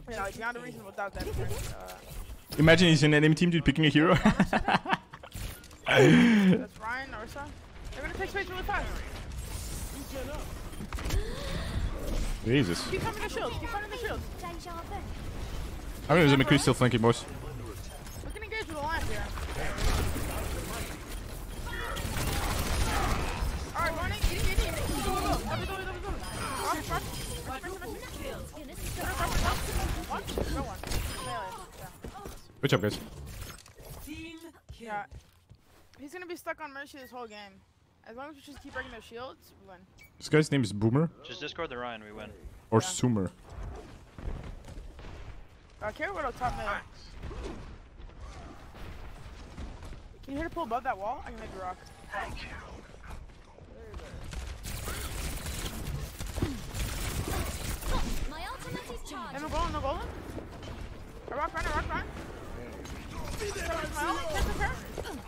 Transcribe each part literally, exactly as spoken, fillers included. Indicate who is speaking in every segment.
Speaker 1: You know, beyond a reasonable doubt that. Uh,
Speaker 2: Imagine he's in an enemy team, dude, picking a hero.
Speaker 1: That's Ryan, Ursa. They're gonna take space really fast.
Speaker 2: Jesus.
Speaker 1: Keep coming to shields. Keep coming to shields.
Speaker 2: I mean, there's a McCree still flanking, boys.
Speaker 1: We can engage with the line here. Alright, running. Eating, eating, eating. Go, go, go. Double, double, double, double. Rush, rush. Rush, rush, rush. One. Go one.
Speaker 2: Good job, guys.
Speaker 1: Yeah. He's gonna be stuck on Mercy this whole game. As long as we just keep breaking their shields, we win.
Speaker 2: This guy's name is Boomer.
Speaker 3: Just discord the Ryan, we win.
Speaker 2: Or
Speaker 1: Yeah.
Speaker 2: Sumer.
Speaker 1: I care about our top mid. Can you hit a pull above that wall? I can make you rock.
Speaker 4: Thank you.
Speaker 5: My ultimate is charged.
Speaker 1: And no golem, no golem. I rock, run, I rock, run. Cover my ult. Hit the pair.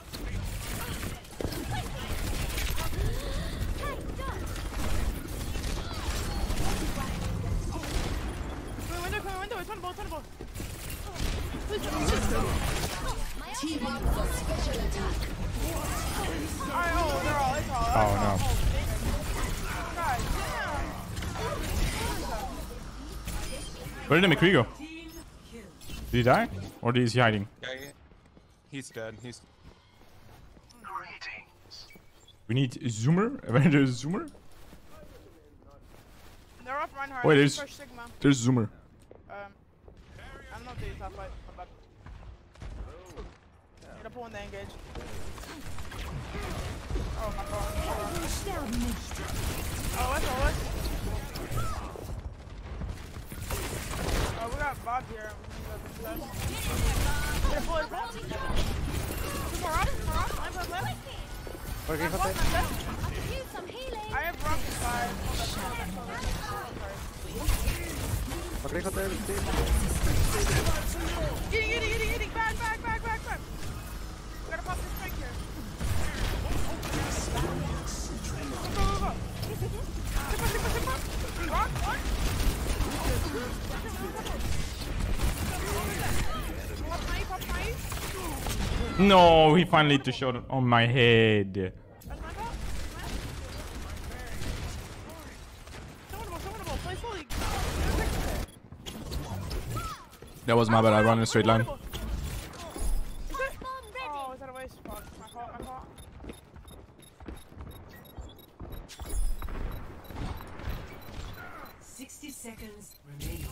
Speaker 1: Come in window, come in window. It's on the ball, it's on the ball. Please, please.
Speaker 5: Team up for special attack.
Speaker 1: Alright, oh, they're all, it's all.
Speaker 2: Oh, no.
Speaker 1: God damn.
Speaker 2: Where did the McCree go? Did he die? Or is he hiding?
Speaker 6: Yeah, yeah. He's dead. He's.
Speaker 4: Greetings.
Speaker 2: We need Zoomer. Where there's Zoomer?
Speaker 1: They're off Reinhardt.
Speaker 2: Wait, there's-
Speaker 1: Fresh Sigma.
Speaker 2: There's Zoomer.
Speaker 1: Um, I don't know if they use top fight, but get a pull when they engage. Oh my god. Oh, what's oh, what's Oh, we got Bob here. We can go to the get a pull, get a pull. Two more off, two more off. I'm on left.
Speaker 7: Okay,
Speaker 1: I'm
Speaker 7: got
Speaker 1: walking
Speaker 7: that.
Speaker 1: on left.
Speaker 5: I could use some healing.
Speaker 1: I have rock inside. Sorry.
Speaker 7: Okay, got that.
Speaker 1: Eating, eating, eating, eating. Back, back, back, back, back. We gotta pop this strength here. Go, go, go. Sigma, Sigma, Sigma. Rock, one. Pop my E, pop my E.
Speaker 2: No, he finally hit the shot on my head.
Speaker 1: That's my fault. Someone someone play slowly.
Speaker 2: That was my bad. I run in a straight line.
Speaker 1: Is it? Oh, is that a waste? Fuck. My fault, my fault.
Speaker 8: Sixty seconds remaining.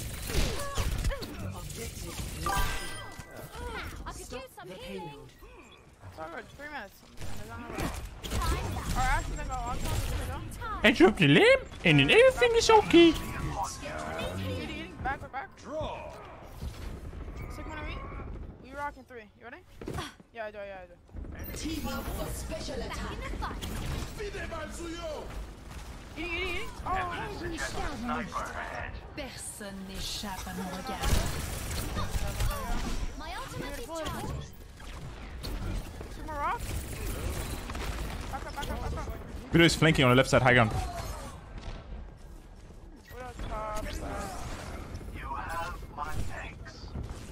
Speaker 8: Objective.
Speaker 5: I could use some
Speaker 8: The
Speaker 5: healing.
Speaker 8: payload.
Speaker 1: It's all good. Three minutes. Alright, Ashton, then go on top. Here we go.
Speaker 2: I dropped the limb, and then everything is okay.
Speaker 1: Eating, eating, eating. Back, back, back.
Speaker 6: Draw.
Speaker 1: Sigma and me. We rock in three. You ready? Yeah, I do, yeah, I do.
Speaker 8: Team up for special
Speaker 5: Back
Speaker 8: attack.
Speaker 5: in the fight.
Speaker 1: Eating, eating, eating. Oh,
Speaker 4: Sniper ahead.
Speaker 9: Personne n'échappe à mon regard.
Speaker 5: My ultimate is charged.
Speaker 1: Sigma rock. Back up, back up, back up.
Speaker 2: Widow is flanking on the left side, high ground.
Speaker 1: Widow's top. Uh,
Speaker 4: You have my thanks.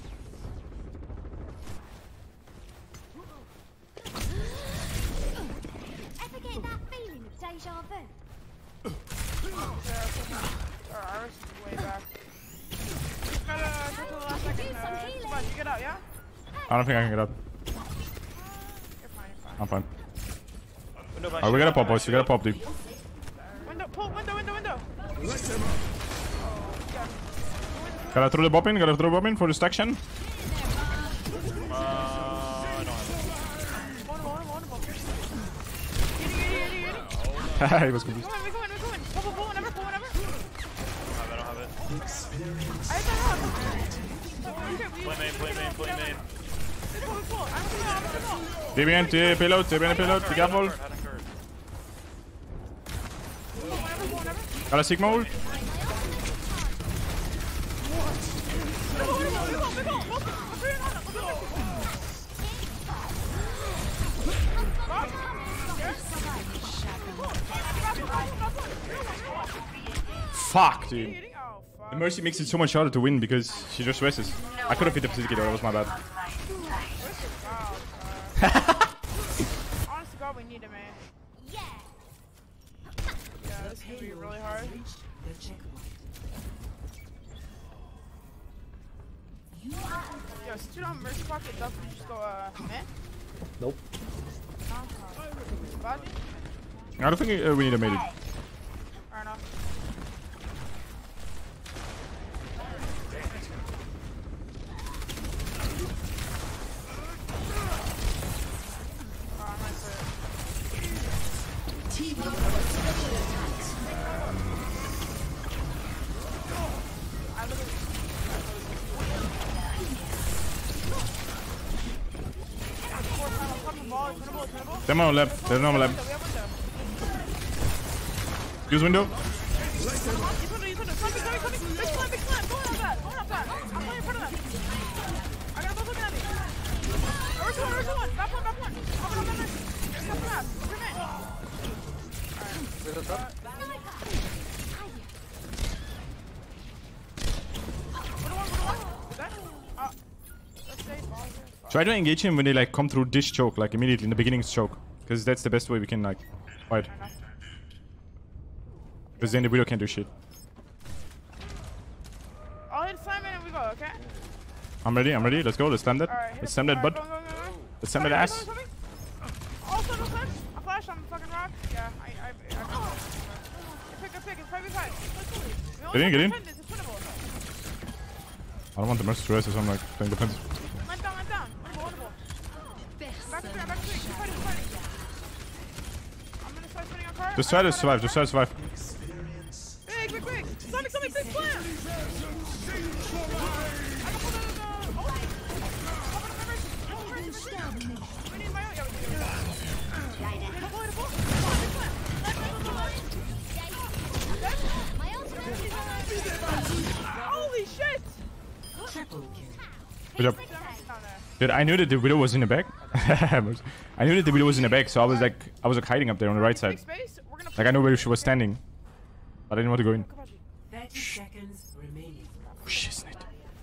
Speaker 5: Ever get that feeling of deja vu?
Speaker 1: yeah, Sigma. Or ours is way back. Just gotta get to the last second. Uh, but you get out, yeah?
Speaker 2: I don't think I can get up.
Speaker 1: You're fine, you're fine.
Speaker 2: I'm fine.
Speaker 3: Window by
Speaker 2: Alright, we gotta pop, boys. We gotta pop, dude.
Speaker 1: Window, pull, window, window, window.
Speaker 2: Gotta throw the bomb in. Gotta throw the bomb in for the staction.
Speaker 3: Uh, I don't have
Speaker 1: One, one, one, one. Eating, eating, eating, eating.
Speaker 2: He was confused.
Speaker 1: Come on, we go in, we go in. Pull, pull, pull, whenever, pull, whenever.
Speaker 3: it. I don't have it.
Speaker 1: I have that up. Okay, we-
Speaker 3: Play main, play main, play main.
Speaker 1: Let's go, let's go. I'm gonna go, I'm gonna go.
Speaker 2: T viene, T payload, T viene payload. Be careful.
Speaker 3: Had a card.
Speaker 1: Pull, whenever, pull, whenever.
Speaker 2: Got a Sigma ult.
Speaker 1: We go, we go, we go, we go. Go, go. I'm pretty on it. Let's go. Bob? Yes?
Speaker 2: Fuck, dude.
Speaker 1: Eating? Oh, fuck.
Speaker 2: The Mercy makes it so much harder to win because she just rests. I could have hit the Physicator, that was my bad.
Speaker 1: Honest to God, we need him, man.
Speaker 5: Yeah.
Speaker 1: Yeah, this is gonna be really hard.
Speaker 8: The checkpoint.
Speaker 1: Yo, since you don't have Mercy Pocket, does we just go, uh, man?
Speaker 7: Nope.
Speaker 1: Body?
Speaker 2: I don't think uh, we need a made it.
Speaker 1: Fair enough. Oh, I'm nice for
Speaker 8: Team up.
Speaker 1: it. I look at
Speaker 2: Them on left, there's no on left. Use window.
Speaker 7: There's a trap.
Speaker 2: Try to engage him when they like come through this choke, like immediately in the beginning choke. Because that's the best way we can like fight. Because then the Widow can't do shit.
Speaker 1: I'll hit Simon and we go, okay?
Speaker 2: I'm ready, I'm ready. Let's go, let's slam that.
Speaker 1: Alright,
Speaker 2: Let's slam that butt. Let's slam that ass.
Speaker 1: Also, no flash. I flash on fucking rock. Yeah, I, I, I, I pick, I pick, it's five v five.
Speaker 2: Get in, get in.
Speaker 1: It's winnable.
Speaker 2: I don't want the Mercy to rest, so I'm like playing defense.
Speaker 1: Went down, went down. Winnable, winnable. Back to three, back to three. Keep fighting, keep fighting. I'm gonna start spinning on card.
Speaker 2: Just try to survive, just try to survive.
Speaker 1: Big, big, big. Sonic, Sonic, big slam. I can pull the, the, oh. Open up my wrist. Open my wrist. We need my own. Yeah, we need my own. Hit a ball, hit a ball. Come on, big slam. Left, left, left, left. Holy shit.
Speaker 8: Triple kill.
Speaker 2: Good job.
Speaker 1: Down there.
Speaker 2: Dude, I knew that the Widow was in the back. I knew that the Widow was in the back, so I was like, I was like hiding up there on the right side.
Speaker 1: Big space. We're gonna
Speaker 2: Like I know where she was standing, but I didn't want to go in.
Speaker 8: thirty seconds remaining.
Speaker 2: Oh shit, snake.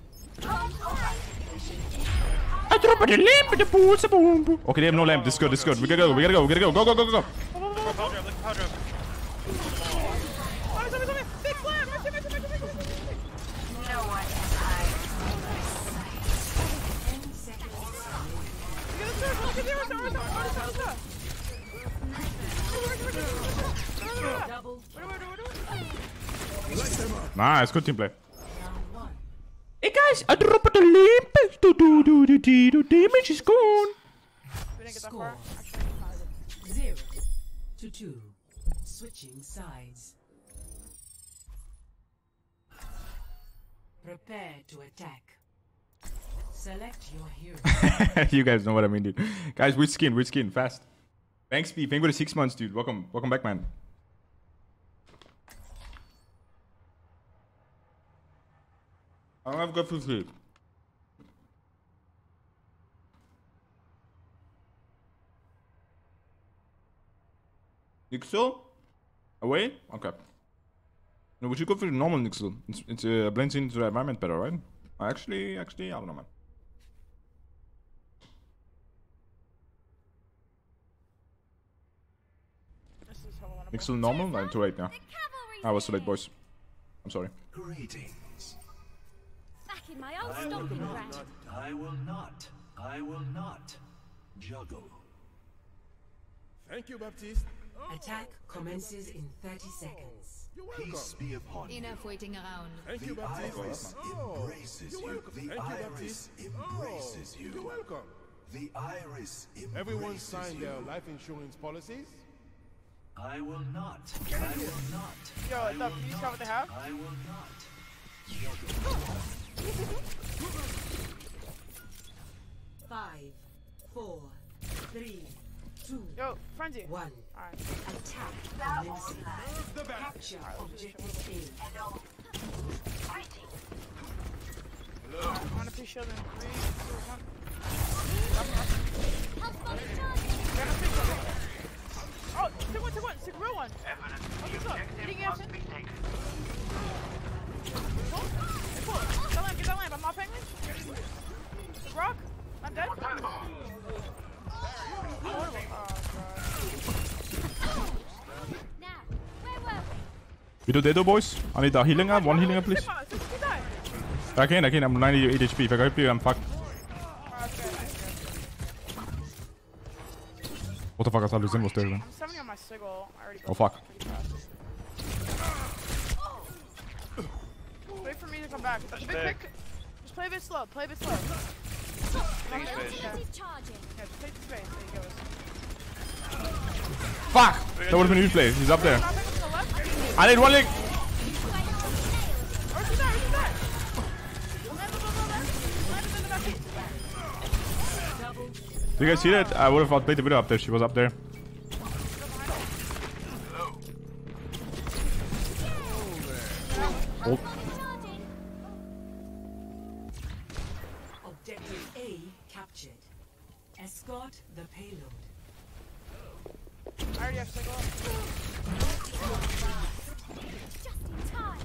Speaker 2: I drop the lamp, the boots, the boom, boom. Okay, they have no lamp. This is good. This is good. We gotta go. We gotta go. We gotta go. Go, go, go, go, go.
Speaker 3: Power drop, look, power drop.
Speaker 1: Big slam. Mercy, mercy, mercy, mercy, mercy.
Speaker 8: Ten seconds remaining.
Speaker 1: Get a sword. Look at the Orisa, Orisa, Orisa, Orisa.
Speaker 8: Double.
Speaker 1: What do we do? What do we do?
Speaker 2: Nice, good team play.
Speaker 8: Round one.
Speaker 2: Hey guys, I dropped the lamp. Do do do do do do. Damage is gone.
Speaker 1: We didn't get that
Speaker 8: Score.
Speaker 1: far. Actually,
Speaker 8: Zero to two. Switching sides. Prepare to attack. Select your hero.
Speaker 2: You guys know what I mean, dude. Guys, which skin? Which skin? Fast. Thanks, P. Thank you for the six months, dude. Welcome, welcome back, man. I don't have good food sleep. Nixel? Away? Okay. No, we should go for the normal Nixel. It's, it's uh, blends into the environment better, right? Actually, actually, I don't know, man.
Speaker 1: this is how I want to
Speaker 2: Nixel normal? No, too late now. I was too late, boys. I'm sorry.
Speaker 4: Greetings.
Speaker 5: Back in my old
Speaker 4: I will
Speaker 5: stomping ground.
Speaker 4: not. I will not. I will not juggle.
Speaker 6: Thank you, Baptiste.
Speaker 8: Attack commences in thirty seconds.
Speaker 4: Peace be upon you.
Speaker 9: Enough waiting around.
Speaker 6: Thank you,
Speaker 4: The
Speaker 6: Baptiste.
Speaker 4: iris embraces
Speaker 6: you're
Speaker 4: you.
Speaker 6: welcome.
Speaker 4: The
Speaker 6: Thank you,
Speaker 4: iris
Speaker 6: Baptiste.
Speaker 4: embraces
Speaker 6: You're
Speaker 4: you.
Speaker 6: welcome.
Speaker 4: The iris embraces
Speaker 6: Everyone signed
Speaker 4: you.
Speaker 6: their life insurance policies.
Speaker 4: I will not. I will not.
Speaker 1: Yo, what's up? You saw what they have?
Speaker 4: I will not.
Speaker 8: Five, four, three, two,
Speaker 1: Yo, frenzy.
Speaker 8: one.
Speaker 1: Alright.
Speaker 8: Attack commencing. Capture objective
Speaker 1: I'm gonna push shield in three, two, one. Oh, take one, take one, take a real one. Oh, this up. Eating action. pull. Get that lamp, get that lamp. I'm not paying me. Rock. I'm dead. Oh, God.
Speaker 5: Now, where were we?
Speaker 2: We do Dedo, boys. I need a healing up. One healing up, please. I can't, I can't. I'm ninety-eight H P. If I go H P, I'm fucked. What the fuck? I thought Lucian was there then.
Speaker 1: I'm summoning on my sigil. I already
Speaker 2: Oh fuck.
Speaker 1: Wait for me to come back. Big
Speaker 3: big.
Speaker 1: pick. Just play a bit slow. Play a bit slow.
Speaker 3: Big space.
Speaker 1: Yeah,
Speaker 5: He's charging.
Speaker 1: just take the space. There you go.
Speaker 2: Fuck! That would have been a huge play. He's up there.
Speaker 1: Not pick up to the left.
Speaker 2: I need one leg.
Speaker 1: Where's he there? Where's he there? Land, land, land, land. Land in the back seat.
Speaker 2: Do you guys see that? I would have outplayed the video up there. She was up there. Oh.
Speaker 8: Objective A captured. Escort the payload.
Speaker 1: I already have sigil.
Speaker 5: Just in time.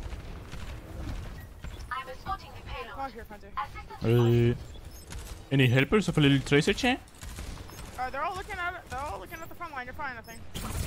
Speaker 10: I'm escorting the payload.
Speaker 1: Come on here, Frontier.
Speaker 2: Uh, any helpers of a little tracer chain?
Speaker 1: Alright, they're all looking at it. They're all looking at the front line. You're fine, I think.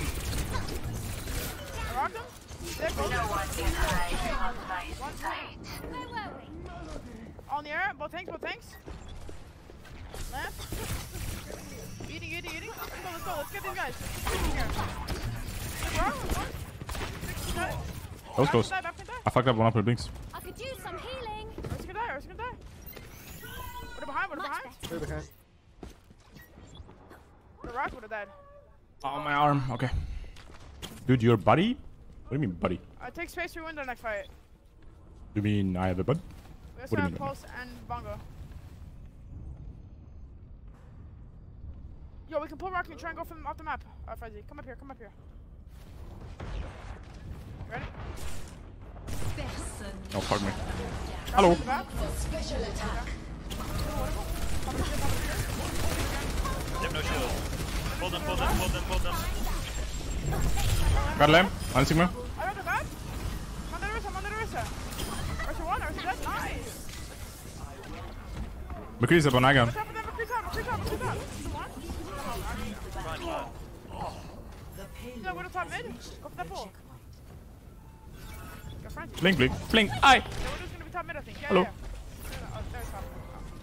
Speaker 1: I rocked them. They're both.
Speaker 10: No one can hide from my
Speaker 1: One,
Speaker 10: sight.
Speaker 5: Where were we?
Speaker 1: all in the air. Both tanks, both tanks. Left. Eating, eating, eating. Let's go, let's go. Let's get these guys. Here. Bro, one. Six, nine.
Speaker 2: That was close.
Speaker 1: Back, back, back, back.
Speaker 2: I fucked up one up with blinks.
Speaker 5: I could use some healing.
Speaker 1: Where's he gonna die? Where's he gonna die? What are behind? What are
Speaker 5: Much
Speaker 1: behind?
Speaker 5: better.
Speaker 7: Way behind.
Speaker 1: The rock would have died.
Speaker 2: Oh, my arm. Okay. Dude, your buddy? What do you mean, buddy?
Speaker 1: I take space to win the next fight.
Speaker 2: You mean I have a bud?
Speaker 1: We
Speaker 2: What
Speaker 1: also
Speaker 2: do you
Speaker 1: have
Speaker 2: mean?
Speaker 1: Pulse and Bongo. Yo, we can pull Rocky and try and go from off the map. Uh, Fuzzy, come up here, come up here. You ready?
Speaker 2: Oh, pardon me. Hello.
Speaker 1: Back.
Speaker 10: Special attack.
Speaker 3: They have no shield. Pull them, pull them, pull them, pull them.
Speaker 2: Got a lamp. One Sigma.
Speaker 1: I got the back. Manda Rissa, Manda Rissa. Rissa one, Rissa dead. Nice.
Speaker 2: McCree is up on Agon.
Speaker 1: What's up with them? Recruit top, recruit top, recruit top. One.
Speaker 3: Fine, fine.
Speaker 1: No, we're the top mid. Go for that pull. Go front.
Speaker 2: Blink, blink, blink. Aye.
Speaker 1: Yeah, we're just gonna be top mid, I think. Yeah,
Speaker 2: Hello.
Speaker 1: yeah. yeah. Oh, there's top.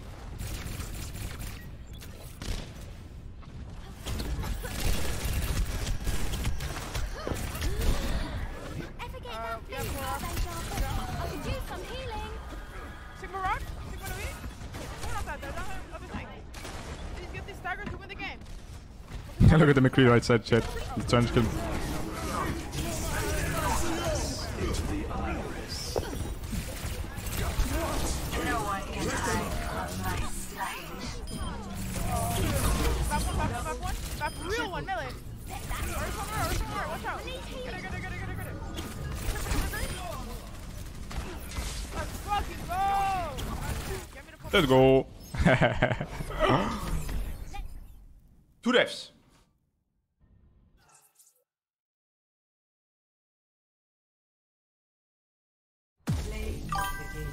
Speaker 5: Ever get
Speaker 1: Uh,
Speaker 5: that
Speaker 1: yeah,
Speaker 5: feeling
Speaker 1: Cora.
Speaker 5: of deja vu? I could use some healing.
Speaker 1: Sigma Rock? Sigma Louis? We're not that, there's another, another thing. Please get these staggers to win the game.
Speaker 2: Look at the McCree right side, chat. He's trying to kill me.
Speaker 10: No one can hide from my sight.
Speaker 1: Back one, back one, back one. Back real one, melee. Where's somewhere, where's somewhere? Watch out. Get it, get it, get it, get it, get it. Let's fucking go! Get me the
Speaker 2: Let's go. Two refs.
Speaker 8: Play the game.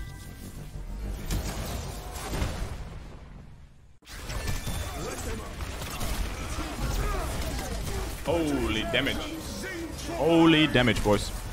Speaker 2: Holy damage. Holy damage, boys.